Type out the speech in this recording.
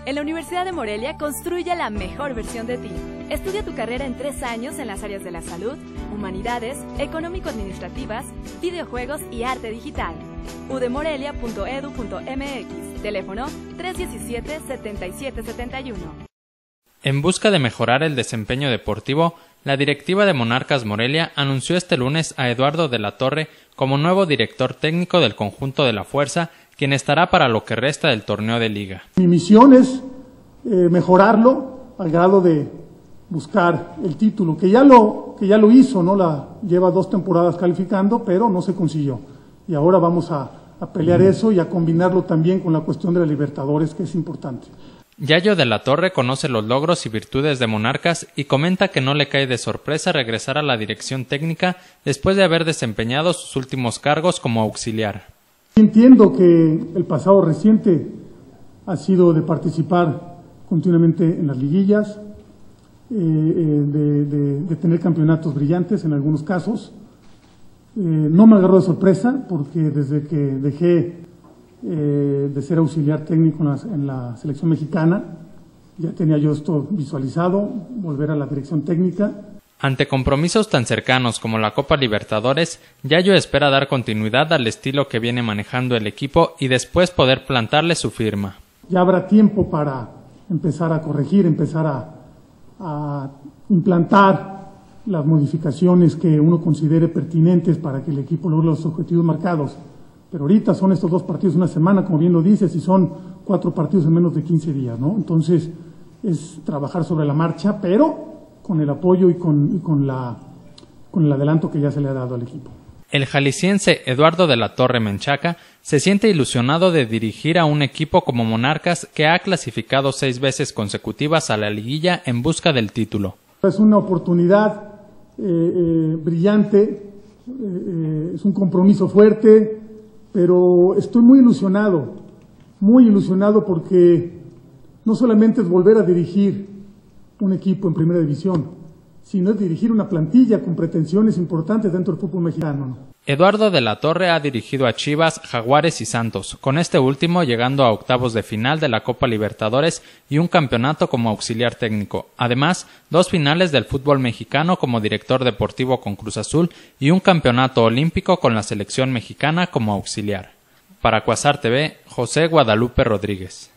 En la Universidad de Morelia construye la mejor versión de ti. Estudia tu carrera en 3 años en las áreas de la salud, humanidades, económico-administrativas, videojuegos y arte digital. udemorelia.edu.mx. Teléfono 317-7771. En busca de mejorar el desempeño deportivo, la directiva de Monarcas Morelia anunció este lunes a Eduardo de la Torre como nuevo director técnico del conjunto de la Fuerza, quien estará para lo que resta del torneo de liga. Mi misión es mejorarlo al grado de buscar el título, que ya lo hizo, ¿no? Lleva 2 temporadas calificando, pero no se consiguió. Y ahora vamos a pelear eso y a combinarlo también con la cuestión de la Libertadores, que es importante. Yayo de la Torre conoce los logros y virtudes de Monarcas y comenta que no le cae de sorpresa regresar a la dirección técnica después de haber desempeñado sus últimos cargos como auxiliar. Entiendo que el pasado reciente ha sido de participar continuamente en las liguillas, de tener campeonatos brillantes en algunos casos. No me agarró de sorpresa porque desde que dejé de ser auxiliar técnico en la selección mexicana, ya tenía yo esto visualizado, volver a la dirección técnica. Ante compromisos tan cercanos como la Copa Libertadores, Yayo espera dar continuidad al estilo que viene manejando el equipo y después poder plantarle su firma. Ya habrá tiempo para empezar a corregir, empezar a implantar las modificaciones que uno considere pertinentes para que el equipo logre los objetivos marcados. Pero ahorita son estos 2 partidos una semana, como bien lo dices, y son 4 partidos en menos de 15 días, ¿no? Entonces, es trabajar sobre la marcha, pero con el apoyo y con el adelanto que ya se le ha dado al equipo. El jalisciense Eduardo de la Torre Menchaca se siente ilusionado de dirigir a un equipo como Monarcas que ha clasificado 6 veces consecutivas a la liguilla en busca del título. Es una oportunidad brillante, es un compromiso fuerte, pero estoy muy ilusionado porque no solamente es volver a dirigir un equipo en primera división, sino es dirigir una plantilla con pretensiones importantes dentro del fútbol mexicano. Eduardo de la Torre ha dirigido a Chivas, Jaguares y Santos, con este último llegando a octavos de final de la Copa Libertadores y un campeonato como auxiliar técnico. Además, 2 finales del fútbol mexicano como director deportivo con Cruz Azul y un campeonato olímpico con la selección mexicana como auxiliar. Para Cuasar TV, José Guadalupe Rodríguez.